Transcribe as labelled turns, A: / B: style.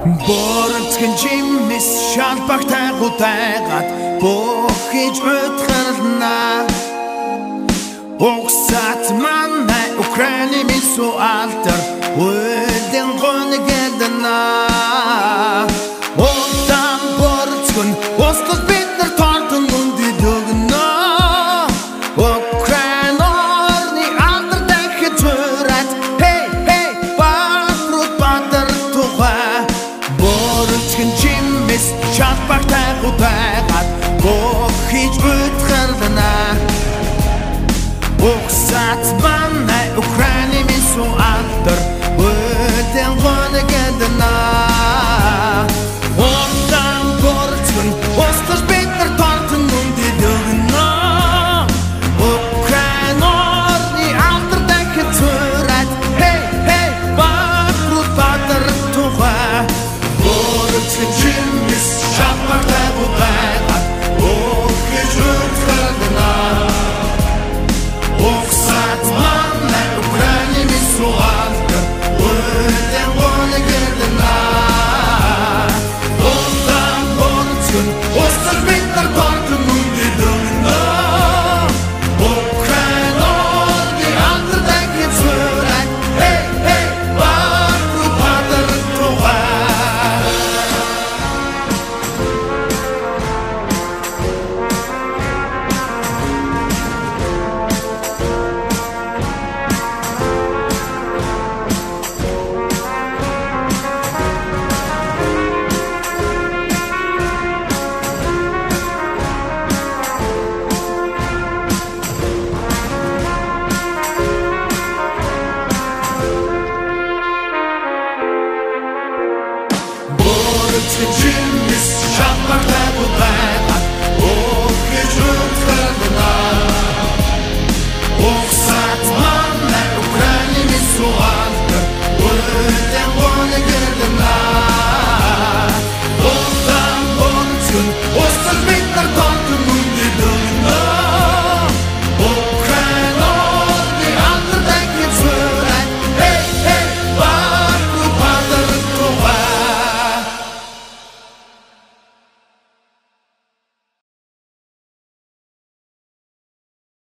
A: Борцгэн чимэс шалбагтай гутайгаад бохиж өтгөрнө. Оксат манай Украины мису алтар Уэдэн гонэгэнэ. Отан борцгэн Оскос биднэр тортон үндэд өгнө. Украинорны алтар дахид түрээд Хей бадрууд бадар тухай Борцгэн чимэс шалбагтай гутайгаад бохиж өтгөрнө. Оксат манай Украины мису алтар Уэдэн гонэгэнэ.